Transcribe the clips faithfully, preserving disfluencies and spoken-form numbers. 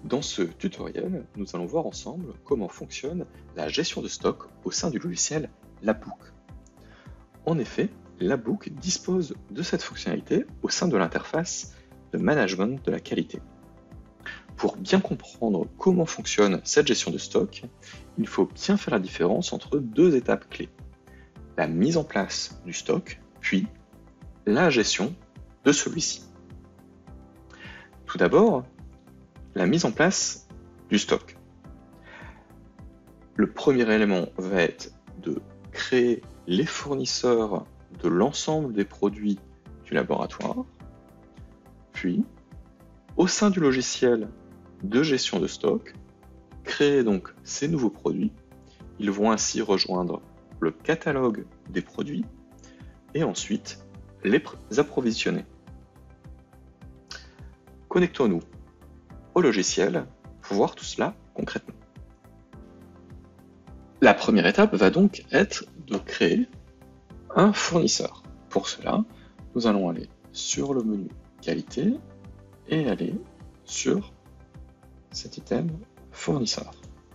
Dans ce tutoriel, nous allons voir ensemble comment fonctionne la gestion de stock au sein du logiciel Labbook. En effet, Labbook dispose de cette fonctionnalité au sein de l'interface de management de la qualité. Pour bien comprendre comment fonctionne cette gestion de stock, il faut bien faire la différence entre deux étapes clés. La mise en place du stock, puis la gestion de celui-ci. Tout d'abord, la mise en place du stock. Le premier élément va être de créer les fournisseurs de l'ensemble des produits du laboratoire, puis au sein du logiciel de gestion de stock, créer donc ces nouveaux produits. Ils vont ainsi rejoindre le catalogue des produits et ensuite les approvisionner. Connectons-nous au logiciel pour voir tout cela concrètement. La première étape va donc être de créer un fournisseur. Pour cela, nous allons aller sur le menu qualité et aller sur cet item fournisseur.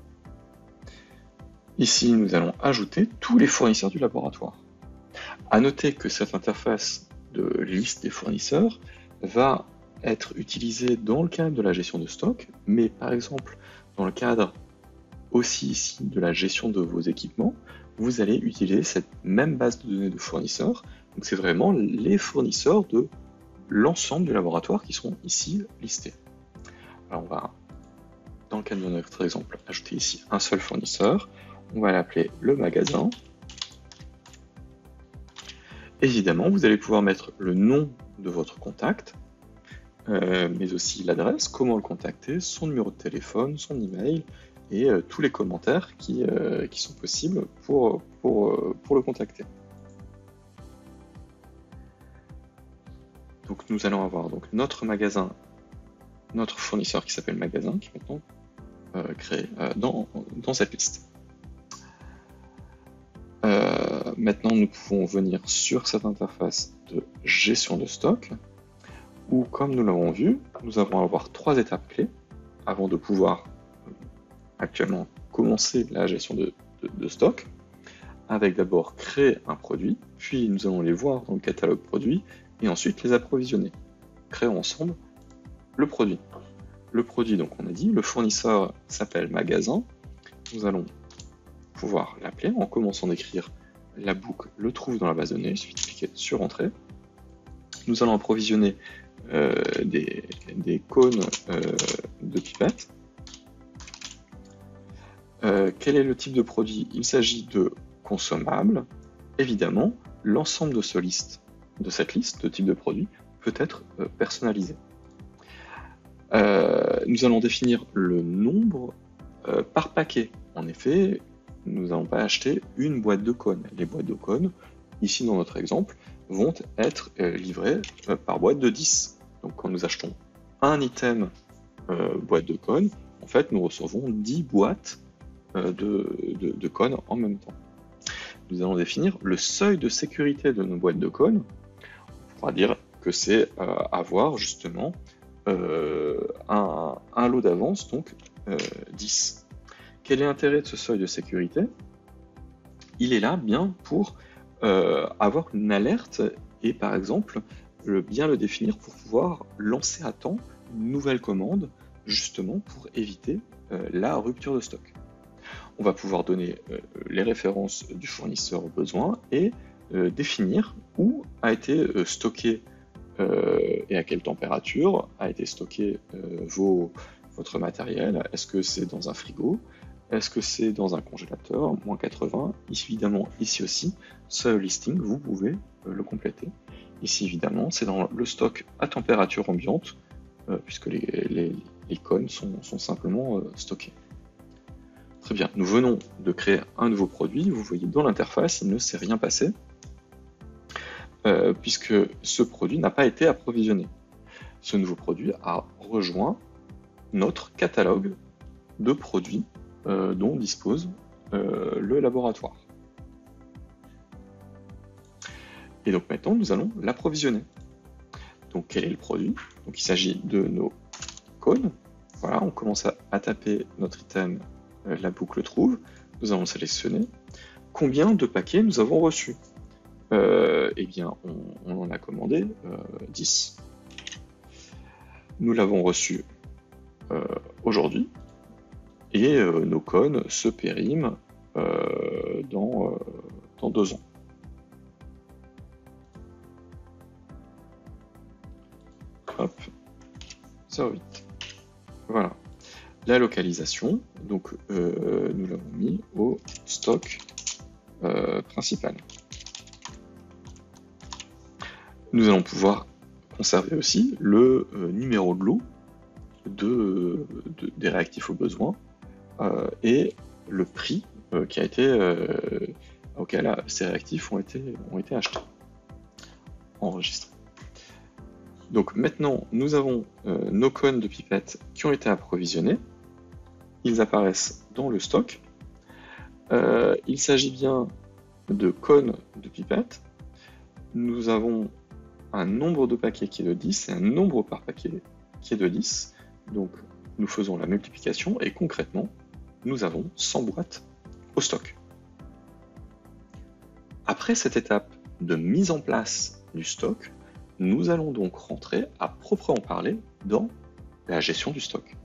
Ici, nous allons ajouter tous les fournisseurs du laboratoire. À noter que cette interface de liste des fournisseurs va être utilisée dans le cadre de la gestion de stock, mais par exemple, dans le cadre aussi ici de la gestion de vos équipements, vous allez utiliser cette même base de données de fournisseurs. Donc c'est vraiment les fournisseurs de l'ensemble du laboratoire qui sont ici listés. Alors on va, dans le cadre de notre exemple, ajouter ici un seul fournisseur. On va l'appeler le magasin. Évidemment, vous allez pouvoir mettre le nom de votre contact, euh, mais aussi l'adresse, comment le contacter, son numéro de téléphone, son email et euh, tous les commentaires qui, euh, qui sont possibles pour, pour, euh, pour le contacter. Donc nous allons avoir donc notre magasin, notre fournisseur qui s'appelle magasin, qui est maintenant euh, créé euh, dans, dans cette liste. Euh, maintenant, nous pouvons venir sur cette interface de gestion de stock, où, comme nous l'avons vu, nous allons avoir trois étapes clés avant de pouvoir euh, actuellement commencer la gestion de, de, de stock, avec d'abord créer un produit, puis nous allons les voir dans le catalogue produit, et ensuite les approvisionner. Créons ensemble le produit. Le produit, donc on a dit, le fournisseur s'appelle magasin. Nous allons pouvoir l'appeler en commençant d'écrire Labbook le trouve dans la base de données, il suffit de cliquer sur Entrée. Nous allons approvisionner euh, des, des cônes euh, de pipettes. Euh, quel est le type de produit? Il s'agit de consommables. Évidemment, l'ensemble de, ce liste, de cette liste de types de produits peut être euh, personnalisé. Euh, nous allons définir le nombre euh, par paquet. En effet, nous n'allons pas acheter une boîte de cônes. Les boîtes de cônes, ici dans notre exemple, vont être euh, livrées euh, par boîte de dix. Donc quand nous achetons un item euh, boîte de cônes, en fait nous recevons dix boîtes euh, de, de, de cônes en même temps. Nous allons définir le seuil de sécurité de nos boîtes de cônes. On pourra dire que c'est euh, avoir justement euh, un, un lot d'avance, donc euh, dix. Quel est l'intérêt de ce seuil de sécurité? Il est là bien pour euh, avoir une alerte et par exemple le, bien le définir pour pouvoir lancer à temps une nouvelle commande justement pour éviter euh, la rupture de stock. On va pouvoir donner euh, les références du fournisseur au besoin et euh, définir où a été euh, stocké euh, et à quelle température a été stocké euh, vos, votre matériel. Est-ce que c'est dans un frigo? Est-ce que c'est dans un congélateur, moins quatre-vingts? Ici, évidemment, ici aussi, ce listing, vous pouvez euh, le compléter. Ici, évidemment, c'est dans le stock à température ambiante, euh, puisque les, les, les cônes sont, sont simplement euh, stockés. Très bien, nous venons de créer un nouveau produit. Vous voyez dans l'interface, il ne s'est rien passé, euh, puisque ce produit n'a pas été approvisionné. Ce nouveau produit a rejoint notre catalogue de produits Euh, dont dispose euh, le laboratoire. Et donc maintenant, nous allons l'approvisionner. Donc quel est le produit? Donc il s'agit de nos cônes. voilà, on commence à, à taper notre item, euh, la boucle trouve, nous allons sélectionner combien de paquets nous avons reçus. Euh, eh bien, on, on en a commandé euh, dix. Nous l'avons reçu euh, aujourd'hui et euh, nos cônes se périment euh, dans, euh, dans deux ans. Hop, zéro virgule huit. Voilà. La localisation, donc euh, nous l'avons mis au stock euh, principal. Nous allons pouvoir conserver aussi le euh, numéro de lot de, de, des réactifs au besoin euh, et le prix euh, qui a été, euh, auquel euh, ces réactifs ont été, ont été achetés, enregistrés. Donc maintenant, nous avons euh, nos cônes de pipettes qui ont été approvisionnés. Ils apparaissent dans le stock. Euh, il s'agit bien de cônes de pipettes. Nous avons un nombre de paquets qui est de dix et un nombre par paquet qui est de dix. Donc nous faisons la multiplication et concrètement, nous avons cent boîtes au stock. Après cette étape de mise en place du stock, nous allons donc rentrer à proprement parler dans la gestion du stock.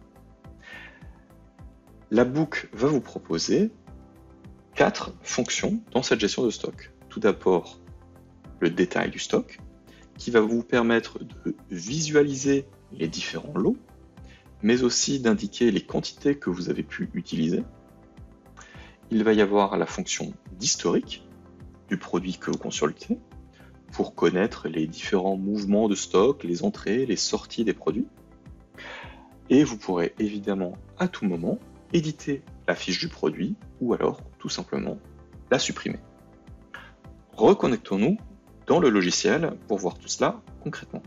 La book va vous proposer quatre fonctions dans cette gestion de stock. Tout d'abord, le détail du stock, qui va vous permettre de visualiser les différents lots, mais aussi d'indiquer les quantités que vous avez pu utiliser. Il va y avoir la fonction d'historique du produit que vous consultez, pour connaître les différents mouvements de stock, les entrées, les sorties des produits. Et vous pourrez évidemment à tout moment éditer la fiche du produit ou alors tout simplement la supprimer. Reconnectons-nous dans le logiciel pour voir tout cela concrètement.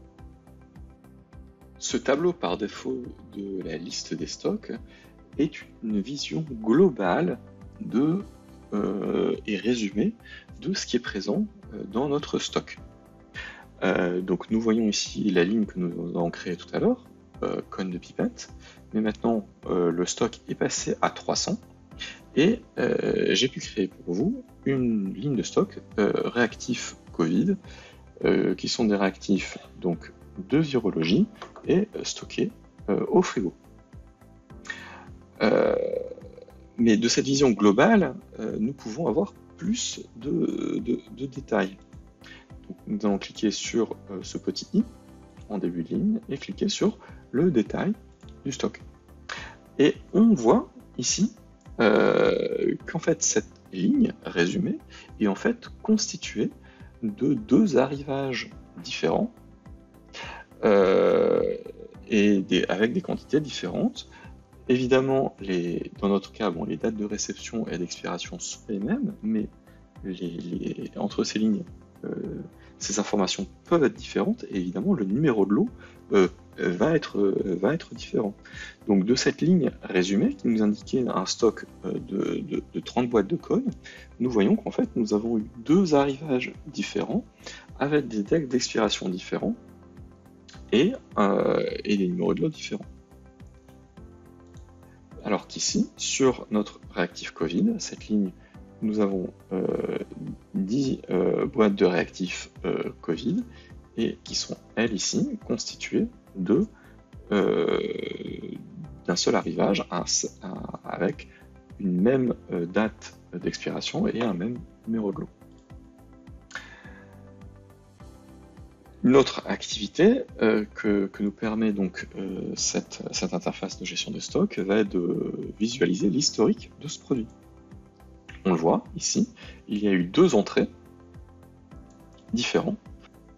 Ce tableau par défaut de la liste des stocks est une vision globale de, euh, et résumée de ce qui est présent dans notre stock. Euh, donc nous voyons ici la ligne que nous avons créée tout à l'heure, euh, cône de pipette, mais maintenant euh, le stock est passé à trois cents et euh, j'ai pu créer pour vous une ligne de stock euh, réactifs Covid, euh, qui sont des réactifs donc de virologie et stockés euh, au frigo. Euh, mais de cette vision globale, euh, nous pouvons avoir plus de, de, de détails. Donc, nous allons cliquer sur euh, ce petit i en début de ligne et cliquer sur le détail du stock. Et on voit ici euh, qu'en fait cette ligne résumée est en fait constituée de deux arrivages différents euh, et des, avec des quantités différentes. Évidemment, les, dans notre cas, bon, les dates de réception et d'expiration sont les mêmes, mais les, les, entre ces lignes, euh, ces informations peuvent être différentes, et évidemment, le numéro de lot euh, va, être, euh, va être différent. Donc, de cette ligne résumée, qui nous indiquait un stock de, de, de trente boîtes de cônes, nous voyons qu'en fait, nous avons eu deux arrivages différents, avec des dates d'expiration différents, et, euh, et des numéros de lot différents. Alors qu'ici, sur notre réactif Covid, cette ligne, nous avons euh, dix euh, boîtes de réactifs euh, Covid, et qui sont, elles, ici, constituées de euh, d'un seul arrivage un, un, avec une même euh, date d'expiration et un même numéro de lot. Une autre activité euh, que, que nous permet donc euh, cette, cette interface de gestion de stock va être de visualiser l'historique de ce produit. On le voit ici, il y a eu deux entrées différentes.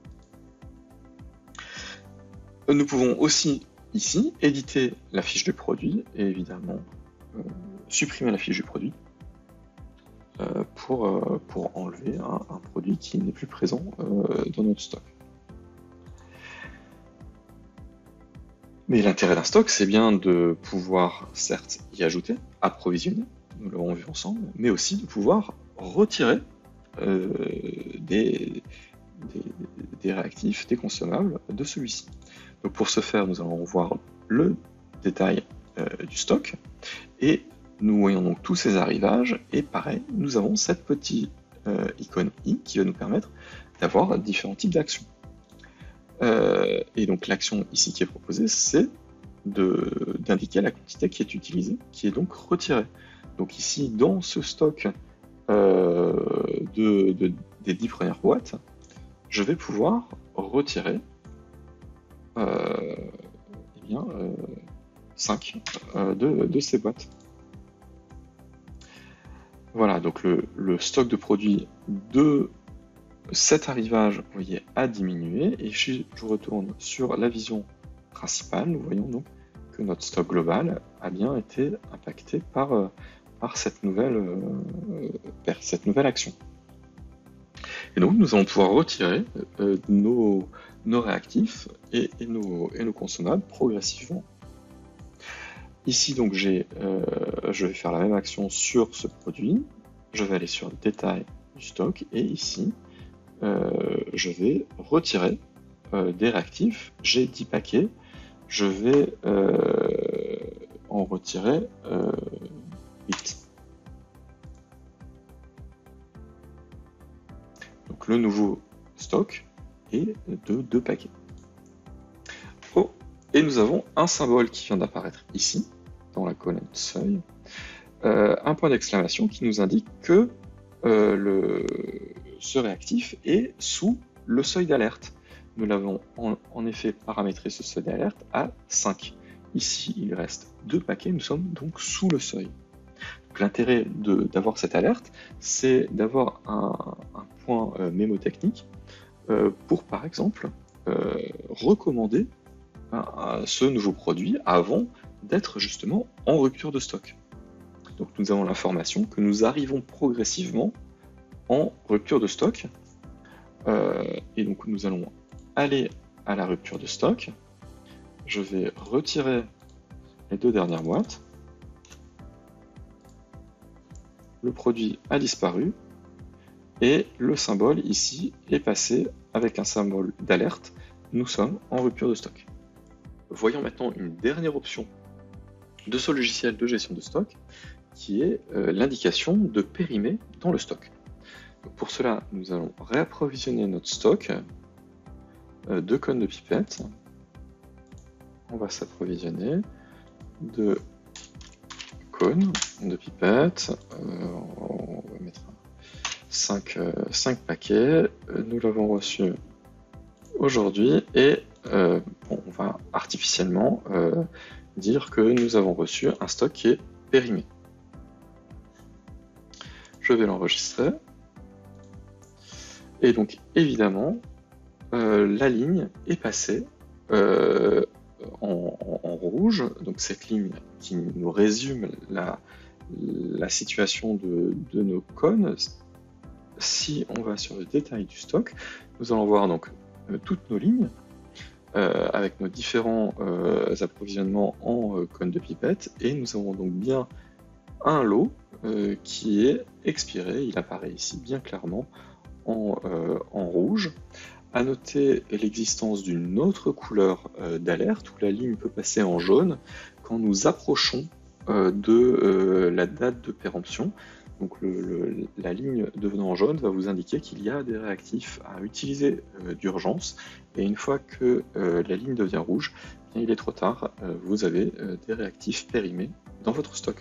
Nous pouvons aussi ici éditer la fiche du produit et évidemment euh, supprimer la fiche du produit euh, pour, euh, pour enlever un, un produit qui n'est plus présent euh, dans notre stock. Mais l'intérêt d'un stock, c'est bien de pouvoir, certes, y ajouter, approvisionner, nous l'avons vu ensemble, mais aussi de pouvoir retirer euh, des, des, des réactifs, des consommables de celui-ci. Donc pour ce faire, nous allons voir le détail euh, du stock, et nous voyons donc tous ces arrivages, et pareil, nous avons cette petite euh, icône i qui va nous permettre d'avoir différents types d'actions. Euh, et donc l'action ici qui est proposée, c'est d'indiquer la quantité qui est utilisée, qui est donc retirée. Donc ici, dans ce stock euh, de, de, des dix premières boîtes, je vais pouvoir retirer euh, eh bien, euh, cinq euh, de, de ces boîtes. Voilà, donc le, le stock de produits de cet arrivage, vous voyez, a diminué, et si je retourne sur la vision principale, nous voyons donc que notre stock global a bien été impacté par, euh, par cette, nouvelle, euh, par cette nouvelle action. Et donc nous allons pouvoir retirer euh, nos, nos réactifs et, et, nos, et nos consommables progressivement. Ici donc j'ai, euh, je vais faire la même action sur ce produit, je vais aller sur le détail du stock, et ici euh, je vais retirer euh, des réactifs, j'ai dix paquets, je vais euh, en retirer euh, huit. Donc le nouveau stock est de deux paquets. Oh, et nous avons un symbole qui vient d'apparaître ici, dans la colonne seuil, euh, un point d'exclamation qui nous indique que euh, le, ce réactif est sous le seuil d'alerte. Nous l'avons en, en effet paramétré ce seuil d'alerte à cinq. Ici, il reste deux paquets, nous sommes donc sous le seuil. L'intérêt d'avoir cette alerte, c'est d'avoir un, un point euh, mémotechnique euh, pour, par exemple, euh, recommander un, un, ce nouveau produit avant d'être justement en rupture de stock. Donc nous avons l'information que nous arrivons progressivement en rupture de stock, euh, et donc nous allons aller à la rupture de stock, je vais retirer les deux dernières boîtes, le produit a disparu, et le symbole ici est passé avec un symbole d'alerte, nous sommes en rupture de stock. Voyons maintenant une dernière option de ce logiciel de gestion de stock, qui est euh, l'indication de périmer dans le stock. Donc pour cela, nous allons réapprovisionner notre stock de cônes de pipette. On va s'approvisionner de cônes de pipette. Euh, on va mettre cinq, euh, cinq paquets. Nous l'avons reçu aujourd'hui et euh, bon, on va artificiellement euh, dire que nous avons reçu un stock qui est périmé. Je vais l'enregistrer. Et donc évidemment, Euh, la ligne est passée euh, en, en, en rouge, donc cette ligne qui nous résume la, la situation de, de nos cônes. Si on va sur le détail du stock, nous allons voir donc euh, toutes nos lignes euh, avec nos différents euh, approvisionnements en euh, cônes de pipette, et nous avons donc bien un lot euh, qui est expiré. Il apparaît ici bien clairement en, euh, en rouge. À noter l'existence d'une autre couleur euh, d'alerte où la ligne peut passer en jaune quand nous approchons euh, de euh, la date de péremption. Donc le, le, la ligne devenant jaune va vous indiquer qu'il y a des réactifs à utiliser euh, d'urgence, et une fois que euh, la ligne devient rouge, bien, il est trop tard, euh, vous avez euh, des réactifs périmés dans votre stock.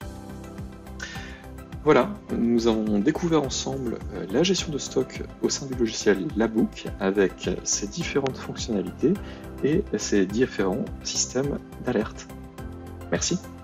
Voilà, nous avons découvert ensemble la gestion de stock au sein du logiciel Labook avec ses différentes fonctionnalités et ses différents systèmes d'alerte. Merci.